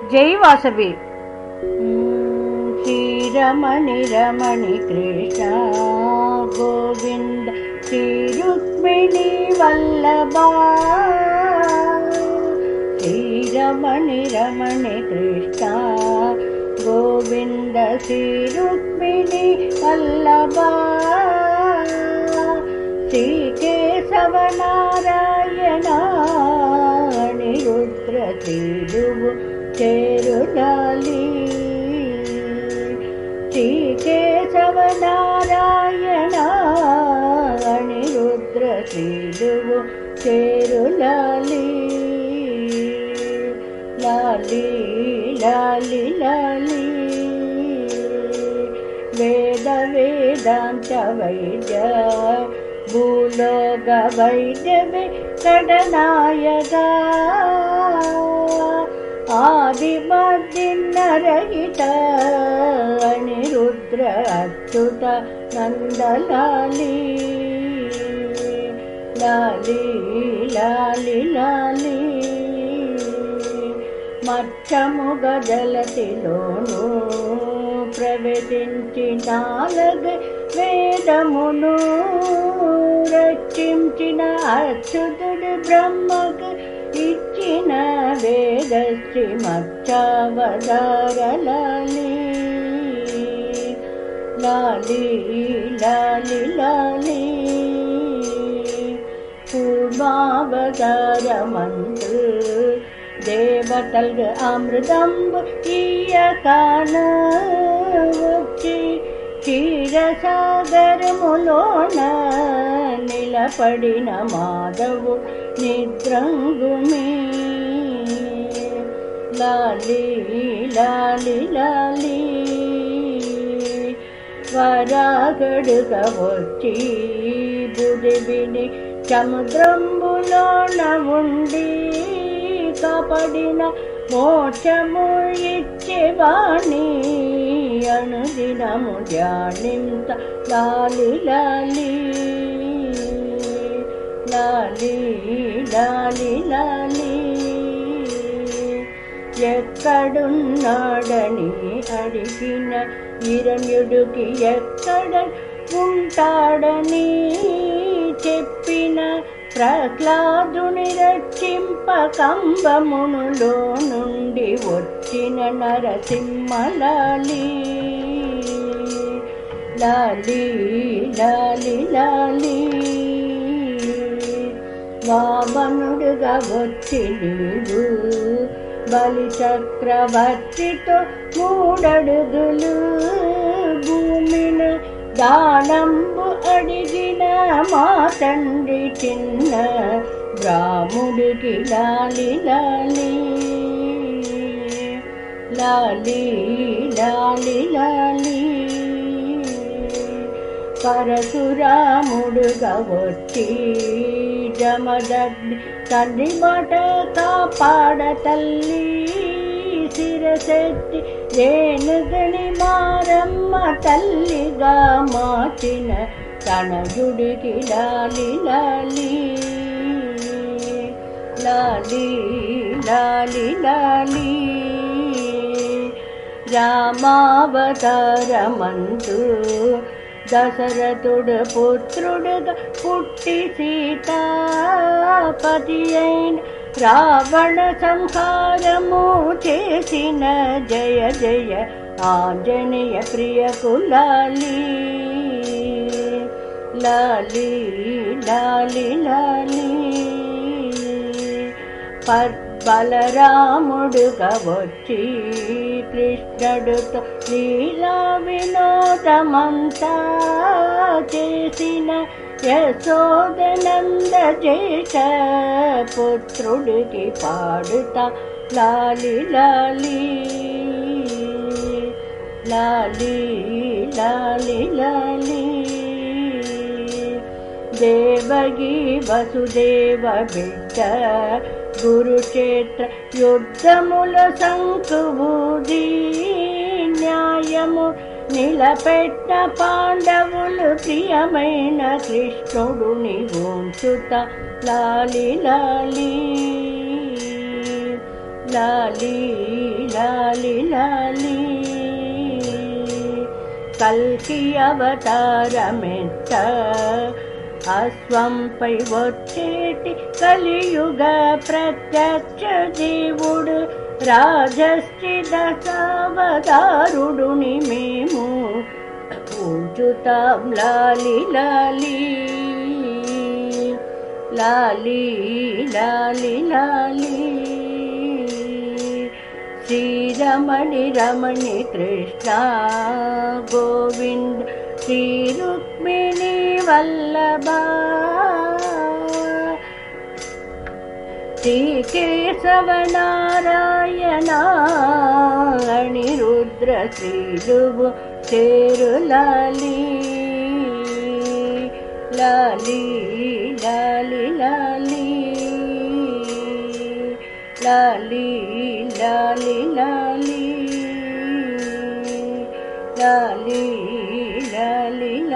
జై వాసవి. శ్రీరమణి రమణి కృష్ణ గోవింద శ్రీ రుక్మిణి వల్లభా. శ్రీరమణి రమణి కృష్ణ గోవింద శ్రీ రుక్మిణి వల్లభా. శ్రీ కేశవ నారాయణ నిరుద్ర శ్రీరువు చేరులాలి. శ్రీ కేశవ నారాయణ నిరుద్ర శ్రీరువు చేరులాలి. లాలి లాలి లాలి. వేద వేదాంత వైద్య భూలోక వైద్యమే కడనాయక. ఆది మధ్యరహిత అనిరుద్ర అచ్యుత నందలాలి. లాలి లాలి లాలి. మచ్చముగ జలతిలోను ప్రవేశించి నాలుగు వేదమును రక్షించిన అచ్యుతుడు బ్రహ్మకు ఇచ్చిన వేదశ్రీ మచ్చావతారలాలి. లాలి లాలి లాలి. పూర్వావతారమందు దేవతల్గు అమృతంబు ఈయకాన వచ్చి క్షీరసాగరములోన నిలబడిన మాధవు నిద్రంగుమే. లాలి లాలి లాలి. వరాగడుగా వచ్చి బుదివిని సముద్రంబులోన ఉండి కాపాడిన మోక్షము ఇచ్చేవాణి అనుదినము ధ్యానింత. లాలి లాలి లాలి లాలి లాలి. ఎక్కడున్నాడని అడిగిన హిరణ్యుడికి ఎక్కడ ఉంటాడని చెప్పిన ప్రహ్లాదుని రక్షింప కంబమునులో నుండి వచ్చిన నరసింహలాలి. లాలి లాలి లాలి. వామనుడుగా వచ్చి నీవు బలి చక్రవర్తితో 3 అడుగులు భూమిని దానంబు అడిగిన మా తండ్రి చిన్న రాముడికి లాలి లాలి. లాలి లాలి లాలి. పరశురాముడుగా వచ్చి జమదగ్ని తండ్రి మాట కాపాడ తల్లి శిరసెత్తి రేణుగని మారమ్మ తల్లిగా మార్చిన తనయుడికి లాలి లాలి. లాలి లాలి లాలి. రామావతారమందు దశరథుడు పుత్రుడుగా పుట్టి సీతాపతి అయిన రావణ సంహారము చేసిన జయ జయ ఆంజనేయ ప్రియకు లాలి. లాలి లాలి లాలి. బలరాముడుగా వచ్చి కృష్ణుడితో లీలా వినోదమంతా చేసిన యశోదనంద చేత పుత్రుడికి పాడుతా లాలి లాలి. లాలి లాలి లాలి. దేవగి వసుదేవ బిడ్డ కురుక్షేత్ర యుద్ధముల శంఖుబూది న్యాయము నిలపెట్ట పాండవులు ప్రియమైన కృష్ణుడుని ఉంచుత లాలి లాలి. లాలీ లాలి లాలి కల్కి అవతారమెత్త అశ్వంపై వచ్చేటి కలియుగ ప్రత్యక్ష దేవుడు రాజశ్రీ దశావతారుడుని మేము పూజుతాం లాలి లాలి లాలి లాలి లాలి శ్రీరమణి రమణి కృష్ణ గోవింద శ్రీ రుక్మిణి వల్లభ శ్రీ కేశవ నారాయణ అనిరుద్ర శ్రీలువు చేరు లాలి లాలి లాలి లాలి లాలి లాలి లాలి లాలి లాలి